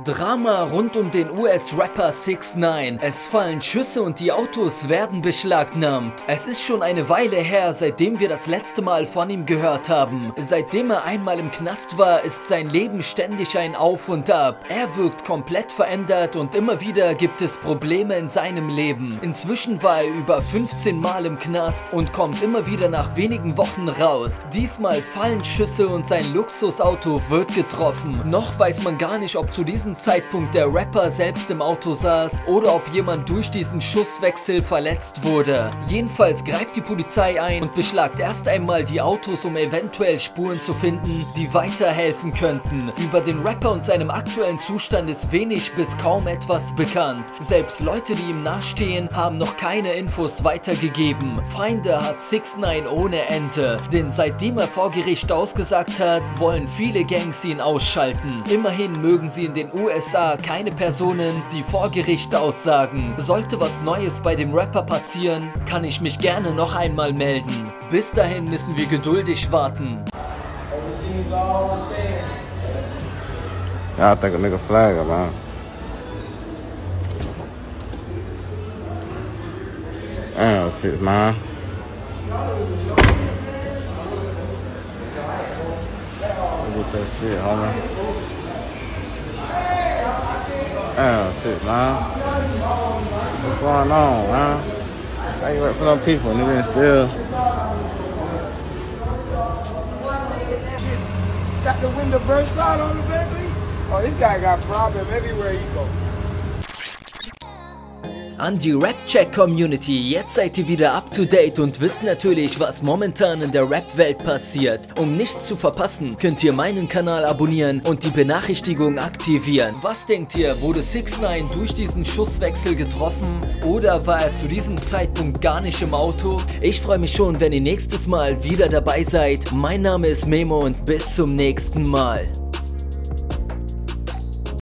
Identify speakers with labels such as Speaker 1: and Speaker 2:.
Speaker 1: Drama rund um den US-Rapper 6ix9ine. Es fallen Schüsse und die Autos werden beschlagnahmt. Es ist schon eine Weile her, seitdem wir das letzte Mal von ihm gehört haben. Seitdem er einmal im Knast war, ist sein Leben ständig ein Auf und Ab. Er wirkt komplett verändert und immer wieder gibt es Probleme in seinem Leben. Inzwischen war er über 15 Mal im Knast und kommt immer wieder nach wenigen Wochen raus. Diesmal fallen Schüsse und sein Luxusauto wird getroffen. Noch weiß man gar nicht, ob zu diesem Zeitpunkt der Rapper selbst im Auto saß oder ob jemand durch diesen Schusswechsel verletzt wurde. Jedenfalls greift die Polizei ein und beschlagt erst einmal die Autos, um eventuell Spuren zu finden, die weiterhelfen könnten. Über den Rapper und seinem aktuellen Zustand ist wenig bis kaum etwas bekannt. Selbst Leute, die ihm nachstehen, haben noch keine Infos weitergegeben. Feinde hat 6ix9ine ohne Ende, denn seitdem er vor Gericht ausgesagt hat, wollen viele Gangs ihn ausschalten. Immerhin mögen sie in den USA keine Personen, die vor Gericht aussagen. Sollte was Neues bei dem Rapper passieren, kann ich mich gerne noch einmal melden. Bis dahin müssen wir geduldig warten.
Speaker 2: Yeah, I think a nigga flag him, man. Damn, 6ix9ine. Look at that shit, homie. Damn, 6ix9ine. What's going on, man? How you work for them people and they been still?
Speaker 3: Got the window burst out on the baby? Oh, this guy got problems everywhere he goes.
Speaker 1: An die Rap-Check-Community, jetzt seid ihr wieder up to date und wisst natürlich, was momentan in der Rap-Welt passiert. Um nichts zu verpassen, könnt ihr meinen Kanal abonnieren und die Benachrichtigung aktivieren. Was denkt ihr, wurde 6ix9ine durch diesen Schusswechsel getroffen oder war er zu diesem Zeitpunkt gar nicht im Auto? Ich freue mich schon, wenn ihr nächstes Mal wieder dabei seid. Mein Name ist Memo und bis zum nächsten Mal.